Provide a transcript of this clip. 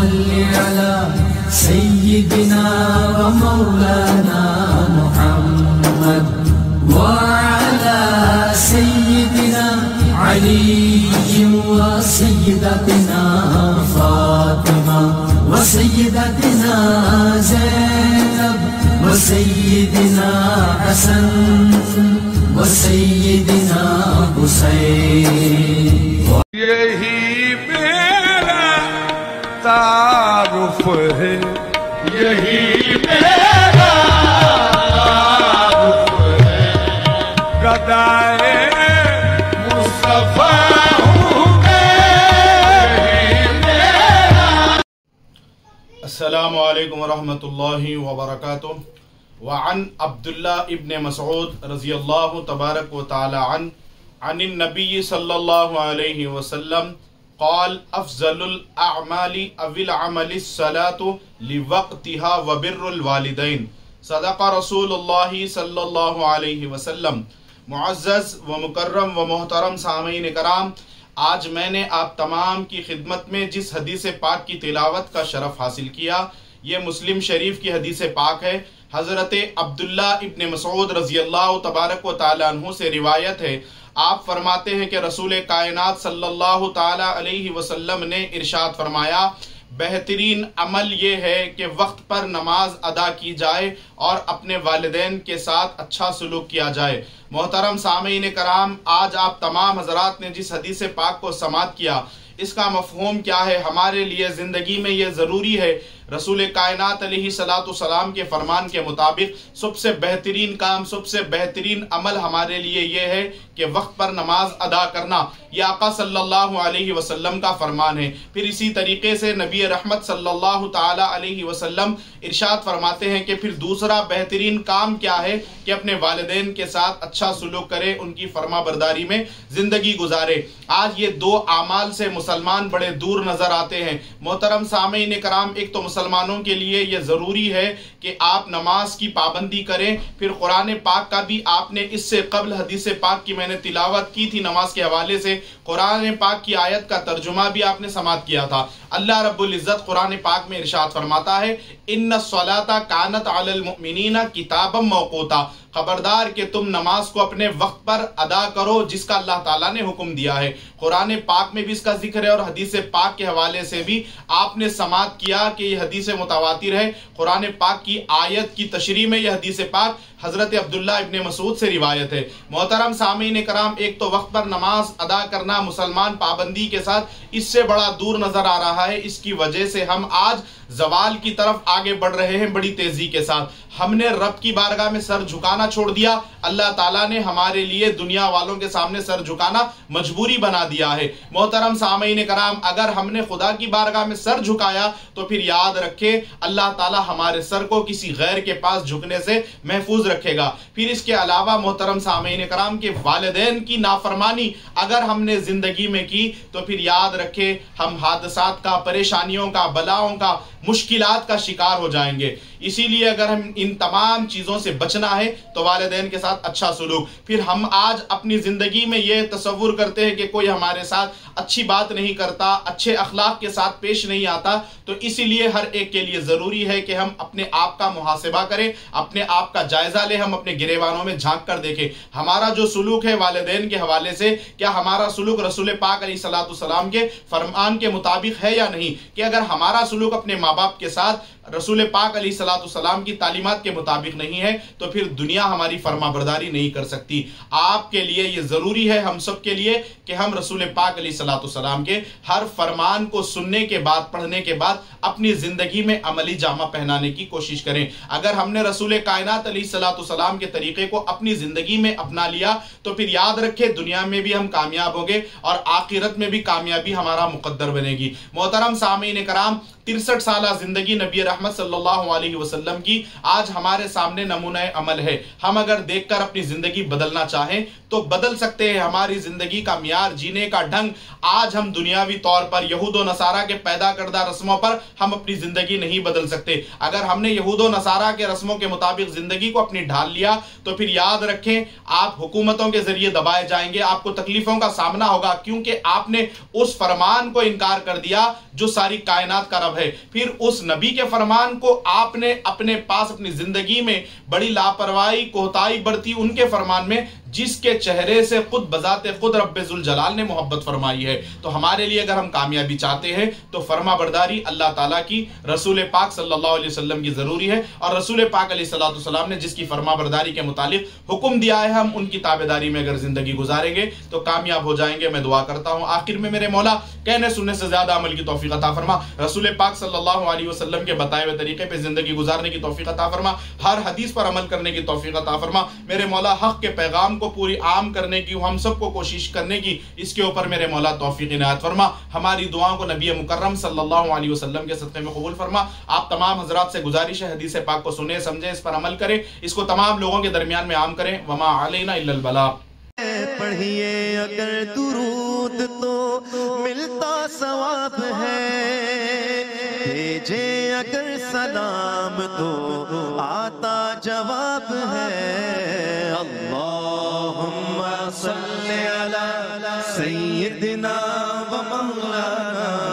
صل على سيدنا ومولانا محمد وعلى سيدنا علي وسيدتنا فاطمة وسيدتنا زينب وسيدنا حسن وسيدنا حسين. یہی میرا تعارف ہے، یہی میرا تعارف ہے، گدائے مصطفیٰ ہوں میں، یہی میرا. السلام علیکم ورحمۃ اللہ وبرکاتہ. وعن عبداللہ ابن مسعود رضی اللہ تبارک و تعالی عنہ عن النبی صلی اللہ علیہ وسلم قال افضل الاعمال او العمل الصلاة لوقتها وبر الوالدین. صدق رسول اللہ صلی اللہ علیہ وسلم. معزز و مکرم و محترم سامعین کرام، آج میں نے آپ تمام کی خدمت میں جس حدیث پاک کی تلاوت کا شرف حاصل کیا، یہ مسلم شریف کی حدیث پاک ہے. حضرت عبداللہ ابن مسعود رضی اللہ تبارک و تعالی عنہ سے روایت ہے. آپ فرماتے ہیں کہ رسول کائنات صلی اللہ تعالی علیہ وسلم نے ارشاد فرمایا، بہترین عمل یہ ہے کہ وقت پر نماز ادا کی جائے اور اپنے والدین کے ساتھ اچھا سلوک کیا جائے. محترم سامعین کرام، آج آپ تمام حضرات نے جس حدیث پاک کو سماعت کیا، اس کا مفہوم کیا ہے؟ ہمارے لیے زندگی میں یہ ضروری ہے. رسول کائنات علیہ السلام کے فرمان کے مطابق سب سے بہترین کام، سب سے بہترین عمل ہمارے لیے یہ ہے کہ وقت پر نماز ادا کرنا. یہ آقا صلی اللہ علیہ وسلم کا فرمان ہے. پھر اسی طریقے سے نبی رحمت صلی اللہ تعالی علیہ وسلم ارشاد فرماتے ہیں کہ پھر دوسرا بہترین کام کیا ہے کہ اپنے والدین کے ساتھ اچھا سلوک کرے، ان کی فرما برداری میں زندگی گزارے. آج یہ دو اعمال سے مسلمان بڑے دور نظر آتے ہیں. محترم سامعین کرام، ایک تو مسلمانوں کے لیے یہ ضروری ہے کہ آپ نماز کی پابندی کریں. پھر قرآن پاک کا بھی آپ نے اس سے قبل حدیث پاک کی میں نے تلاوت کی تھی نماز کے حوالے سے، قرآن پاک کی آیت کا ترجمہ بھی آپ نے سماعت کیا تھا. اللہ رب العزت قرآن پاک میں ارشاد فرماتا ہے، ان الصلاۃ کانت علی المؤمنین کتابا موقوتا. خبردار کہ تم نماز کو اپنے وقت پر ادا کرو جس کا اللہ تعالیٰ نے حکم دیا ہے. قرآن پاک میں بھی اس کا ذکر ہے اور حدیث پاک کے حوالے سے بھی آپ نے سماعت کیا کہ یہ حدیث متواتر ہے. قرآن پاک کی آیت کی تشریح میں یہ حدیث پاک حضرت عبداللہ ابن مسعود سے روایت ہے. محترم سامعین کرام، ایک تو وقت پر نماز ادا کرنا مسلمان پابندی کے ساتھ اس سے بڑا دور نظر آ رہا ہے. اس کی وجہ سے ہم آج زوال کی طرف آگے بڑھ رہے ہیں بڑی تیزی کے ساتھ. ہم نے رب کی بارگاہ میں سر جھکانا چھوڑ دیا. اللہ تعالیٰ نے ہمارے لیے دنیا والوں کے سامنے سر جھکانا مجبوری بنا دیا ہے. محترم سامعین کرام، اگر ہم نے خدا کی بارگاہ میں سر جھکایا تو پھر یاد رکھے اللہ تعالیٰ ہمارے سر کو کسی غیر کے پاس جھکنے سے محفوظ رکھے گا. پھر اس کے علاوہ محترم سامعین کرام کے والدین کی نافرمانی اگر ہم نے زندگی میں کی تو پھر یاد رکھے ہم حادثات کا، پریشانیوں کا، بلاؤں کا، مشکلات کا شکار ہو جائیں گے. اسی لیے اگر ہم ان تمام چیزوں سے بچنا ہے تو والدین کے ساتھ اچھا سلوک. پھر ہم آج اپنی زندگی میں یہ تصور کرتے ہیں کہ کوئی ہمارے ساتھ اچھی بات نہیں کرتا، اچھے اخلاق کے ساتھ پیش نہیں آتا، تو اسی لیے ہر ایک کے لیے ضروری ہے کہ ہم اپنے آپ کا محاسبہ کریں، اپنے آپ کا جائزہ لیں، ہم اپنے گریبانوں میں جھانک کر دیکھیں ہمارا جو سلوک ہے والدین کے حوالے سے، کیا ہمارا سلوک رسول پاک علیہ السلام کے فرمان کے مطابق ہے یا نہیں. کہ اگر ہمارا سلوک اپنے ماں باپ کے ساتھ رسول پاک علیہ السلام کی تعلیمات کے مطابق نہیں ہے تو پھر دنیا ہماری فرما برداری نہیں کر سکتی. آپ کے لیے یہ ضروری ہے، ہم سب کے لیے، کہ ہم رسول پاک علیہ السلام کے ہر فرمان کو سننے کے بعد، پڑھنے کے بعد اپنی زندگی میں عملی جامہ پہنانے کی کوشش کریں. اگر ہم نے رسول کائنات علیہ السلام کے طریقے کو اپنی زندگی میں اپنا لیا تو پھر یاد رکھے دنیا میں بھی ہم کامیاب ہوں گے اور آخرت میں بھی کامیابی ہمارا مقدر بنے گی. محترم سامعین کرام، 63 سالہ زندگی نبی رحمت صلی اللہ علیہ وسلم کی آج ہمارے سامنے نمونہ عمل ہے. ہم اگر دیکھ کر اپنی زندگی بدلنا چاہیں تو بدل सकते हैं हमारी जिंदगी का मियार, जीने का ढंग। आज हम दुनियावी तौर पर यहूद व नसारा के पैदा करदा रस्मों पर हम अपनी जिंदगी नहीं बदल सकते। अगर हमने यहूद व नसारा के रस्मों के मुताबिक जिंदगी को अपनी ढाल लिया तो फिर याद रखें आप हुकूमतों के जरिए दबाए जाएंगे, आपको तकलीफों का सामना होगा, क्योंकि आपने उस फरमान को इनकार कर दिया जो सारी कायनात का रब है। फिर उस नबी के फरमान को आपने अपने पास अपनी जिंदगी में बड़ी लापरवाही कोताही बरती उनके फरमान में, जिसके चेहरे से खुद बजाते खुद रब्बे जुल जलाल ने मोहब्बत फरमाई है। तो हमारे लिए अगर हम कामयाबी चाहते हैं तो फरमा बरदारी अल्लाह ताला की, रसूल पाक सल्लल्लाहु अलैहि वसल्लम की जरूरी है, और रसूल पाक अलैहिस्सलाम ने जिसकी फरमा बरदारी के मुतालिक हुक्म दिया है हम उनकी ताबेदारी में अगर जिंदगी गुजारेंगे तो कामयाब हो जाएंगे। मैं दुआ करता हूं आखिर में मेरे मौला कहने सुनने से ज्यादा अमल की तौफीक अता फरमा, रसूल पाक सल्लल्लाहु अलैहि वसल्लम के बताए हुए तरीके पे जिंदगी गुजारने की तौफीक अता फरमा, हर हदीस पर अमल करने की तौफीक अता फरमा। मेरे मौला हक के पैगाम को पूरी आम करने की, हम सबको कोशिश करने की, इसके ऊपर मेरे मौला तौफीक इनायत फरमा। हमारी दुआओं को नबी मुकर्रम सल्लल्लाहु अलैहि वसल्लम के सदक़े में कबूल फरमा। आप तमाम हजरात से गुजारिश है हदीस पाक को सुने समझे, इस पर अमल करें, इसको तमाम लोगों के दरमियान में आम करें। वमा अलैना इल्लल बला। पढ़िए अगर दुरूद तो मिलता सवाब है, भेजे अगर सलाम तो आता जवाब है। अल्लाहुम्मा सल्ली अला सय्यिदिना व मौलाना